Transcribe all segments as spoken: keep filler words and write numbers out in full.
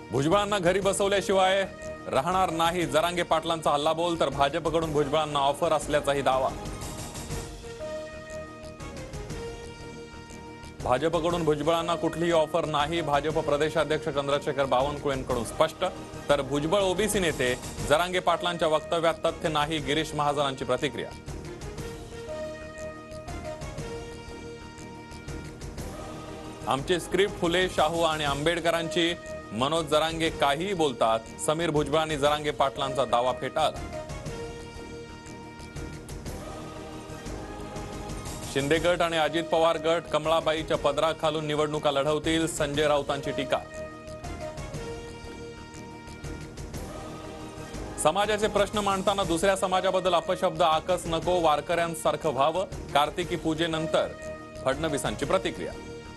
भुजबळांना घरी बसवल्याशिवाय राहणार नाही, जरांगे पाटलांचा हल्लाबोल. तर भाजपकडून भुजबळांना ऑफर असल्याचाही दावा. भाजपकडून भुजबळांना कुठलीही ऑफर नाही, भाजप प्रदेशाध्यक्ष चंद्रशेखर बावनकुळेंकडून स्पष्ट. तर भुजबळ ओबीसी नेते, जरांगे पाटलांच्या वक्तव्यात तथ्य नाही, गिरीश महाजनांची प्रतिक्रिया. आमची स्क्रिप्ट फुले, शाहू आणि आंबेडकरांची. मनोज जरांगे काहीही बोलतात. समीर भुजबळांनी जरांगे पाटलांचा दावा फेटाळला. शिंदे गट आणि अजित पवार गट कमळाबाईच्या पदराखालून निवडणुका लढवतील, संजय राऊतांची टीका. समाजाचे प्रश्न मांडताना दुसऱ्या समाजाबद्दल अपशब्द आकस नको, वारकऱ्यांसारखं व्हावं. कार्तिकी पूजेनंतर फडणवीसांची प्रतिक्रिया.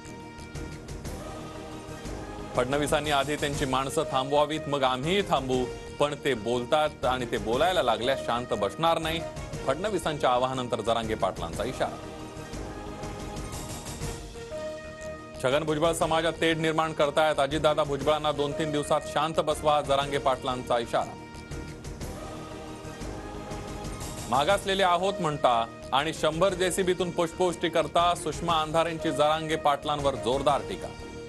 फडणवीसांनी आधी त्यांची माणसं थांबवावीत, मग आम्हीही थांबू. पण ते बोलतात आणि ते बोलायला लागल्यास शांत बसणार नाही. फडणवीसांच्या आवाहनानंतर जरांगे पाटलांचा इशारा. छगन भुजबळ समाजात तेढ निर्माण करतायत. अजितदादा भुजबळांना दोन तीन दिवसात शांत बसवा, जरांगे पाटलांचा इशारा. मागासलेले आहोत म्हणता आणि शंभर जेसीबीतून पुष्पवृष्टी करता, सुषमा अंधारेंची जरांगे पाटलांवर जोरदार टीका.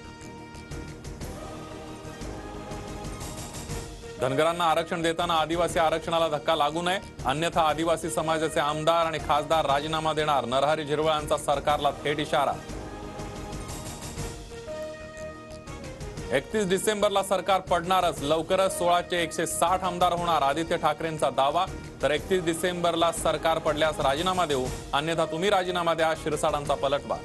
धनगरांना आरक्षण देताना आदिवासी आरक्षणाला धक्का लागू नये, अन्यथा आदिवासी समाजाचे आमदार आणि खासदार राजीनामा देणार, नरहरी झिरवळांचा सरकारला थेट इशारा. एकतीस डिसेंबरला सरकार पडणारच, लवकरच सोळाचे एकशे साठ आमदार होणार, आदित्य ठाकरेंचा दावा. तर एकतीस डिसेंबरला सरकार पडल्यास राजीनामा देऊ, अन्यथा तुम्ही राजीनामा द्या, शिरसाडांचा पलटवार.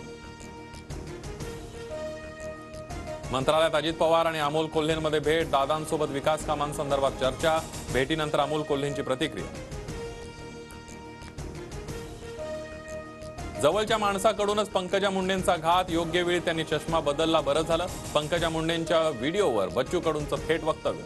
मंत्रालयात अजित पवार आणि अमोल कोल्हेंमध्ये भेट, दादांसोबत विकास कामांसंदर्भात चर्चा. भेटीनंतर अमोल कोल्हेंची प्रतिक्रिया. जवळच्या माणसाकडूनच पंकजा मुंडेंचा घात, योग्य वेळी त्यांनी चष्मा बदलला, बरं झालं. पंकजा मुंडेंच्या व्हिडिओवर बच्चू कडूंचं थेट वक्तव्य.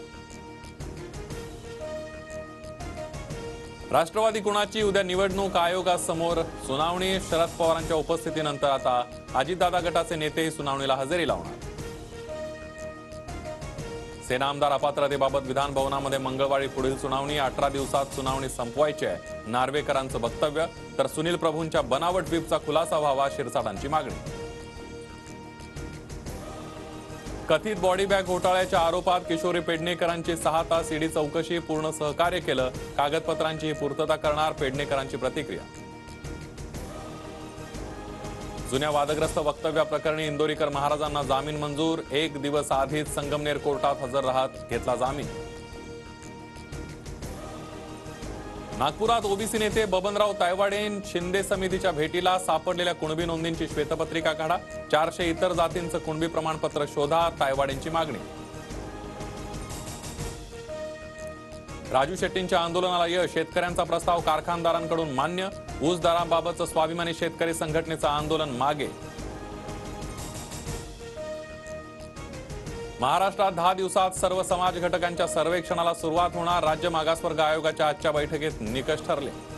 राष्ट्रवादी कुणाची, उद्या निवडणूक आयोगासमोर सुनावणी. शरद पवारांच्या उपस्थितीनंतर आता अजितदादा गटाचे नेतेही सुनावणीला हजेरी लावणार. सेना आमदार अपात्रतेबाबत विधान भवनामध्ये मंगळवारी पुढील सुनावणी. अठरा दिवसात सुनावणी संपवायची आहे, नार्वेकरांचं वक्तव्य. तर सुनील प्रभूंच्या बनावट व्हीपचा खुलासा व्हावा, शिरसाडांची मागणी. कथित बॉडी बॅग घोटाळ्याच्या आरोपात किशोरी पेडणेकरांची सहा तास ईडी चौकशी, पूर्ण सहकार्य केलं, कागदपत्रांची पूर्तता करणार, पेडणेकरांची प्रतिक्रिया. जुन्या वादग्रस्त वक्तव्याप्रकरणी इंदोरीकर महाराजांना जामीन मंजूर, एक दिवस आधीच संगमनेर कोर्टात हजर राहत घेतला जामीन. नागपुरात ओबीसी नेते बबनराव तायवाडे शिंदे समितीच्या भेटीला, सापडलेल्या कुणबी नोंदींची श्वेतपत्रिका काढा, चारशे इतर जातींचं कुणबी प्रमाणपत्र शोधा, तायवाडेंची मागणी. राजू शेट्टींच्या आंदोलनाला यश, शेतकऱ्यांचा प्रस्ताव कारखानदारांकडून मान्य, ऊस दराबाबतचं स्वाभिमानी शेतकरी संघटनेचं आंदोलन मागे. महाराष्ट्रात दहा दिवसात सर्व समाज घटकांच्या सर्वेक्षणाला सुरुवात होणार, राज्य मागासवर्ग आयोगाच्या आजच्या बैठकीत निकष ठरले.